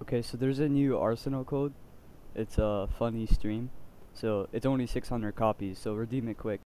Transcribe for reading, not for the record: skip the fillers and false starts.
Okay, so there's a new Arsenal code. It's a funny stream. So it's only 600 copies, so redeem it quick.